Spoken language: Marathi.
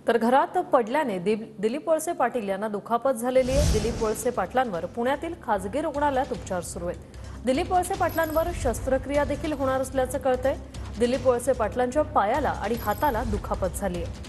तर घरात पडल्याने दिलीप वळसे पाटील यांना दुखापत झालेली आहे। दिलीप वळसे पाटलांवर पुण्यातील खासगी रुग्णालयात उपचार सुरू आहेत। दिलीप वळसे पाटलांवर शस्त्रक्रिया देखील होणार असल्याचं कळतंय। दिलीप वळसे पाटलांच्या पायाला आणि हाताला दुखापत झाली आहे।